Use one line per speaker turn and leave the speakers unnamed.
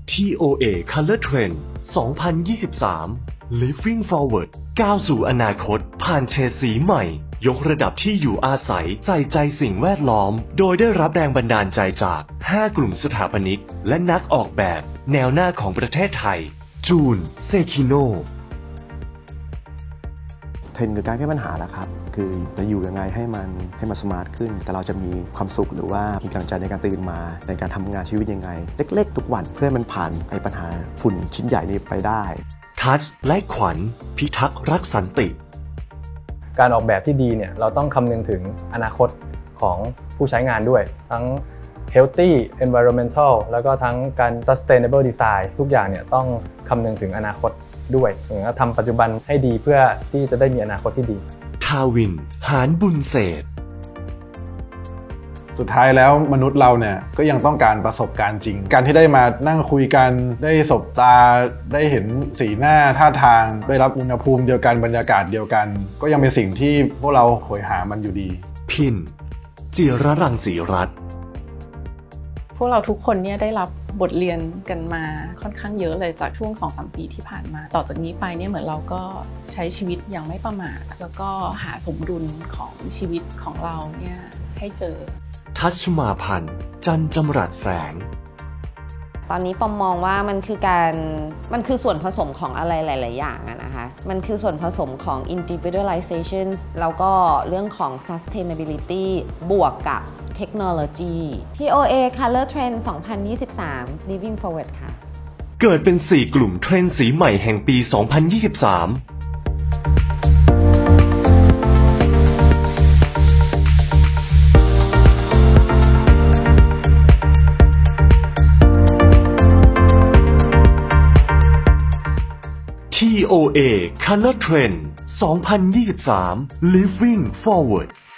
TOA Color Trend 2023 Living Forward ก้าวสู่อนาคตผ่านเฉดสีใหม่ยกระดับที่อยู่อาศัยใส่ใจสิ่งแวดล้อมโดยได้รับแรงบันดาลใจจาก 5 กลุ่มสถาปนิกและนักออกแบบแนวหน้าของประเทศไทยจูนเซคิโน
เทรนด์คือการแก้ปัญหาแล้วครับคือจะอยู่ยังไงให้มันสมาร์ทขึ้นแต่เราจะมีความสุขหรือว่ามีกำลังใจในการตื่นมาในการทำงานชีวิตยังไงเล็กๆทุกวันเพื่อมันผ่านปัญหาฝุ่นชิ้นใหญ่นี้ไปได้
ทัชและขวัญพิทักษ์รักสันติ
การออกแบบที่ดีเนี่ยเราต้องคำนึงถึงอนาคตของผู้ใช้งานด้วยทั้ง healthy environmental แล้วก็ทั้งการ sustainable design ทุกอย่างเนี่ยต้องคำนึงถึงอนาคตด้วยทำปัจจุบันให้ดีเพื่อที่จะได้มีอนาคตที่ดี
ทาวินหานบุญเศษ
สุดท้ายแล้วมนุษย์เราเนี่ยก็ยังต้องการประสบการณ์จริงการที่ได้มานั่งคุยกันได้สบตาได้เห็นสีหน้าท่าทางได้รับอุณหภูมิเดียวกันบรรยากาศเดียวกันก็ยังเป็นสิ่งที่พวกเราโหยหามันอยู่ดี
พินจิรรังสีรัตน์
พวกเราทุกคนเนี่ยได้รับบทเรียนกันมาค่อนข้างเยอะเลยจากช่วง 2-3 ปีที่ผ่านมาต่อจากนี้ไปเนี่ยเหมือนเราก็ใช้ชีวิตอย่างไม่ประมาทแล้วก็หาสมดุลของชีวิตของเราเนี่ยให้เจอ
ทัชมาพันธ์จันจำรัดแสง
ตอนนี้ปอมมองว่ามันคือส่วนผสมของอะไรหลายๆอย่างนะคะมันคือส่วนผสมของ individualization แล้วก็เรื่องของ sustainability บวกกับเทคโนโลยี TOA Color Trend 2023 Living Forward ค่ะ
เกิดเป็น 4 กลุ่มเทรนด์สีใหม่แห่งปี 2023TOA Color Trend 2023 Living Forward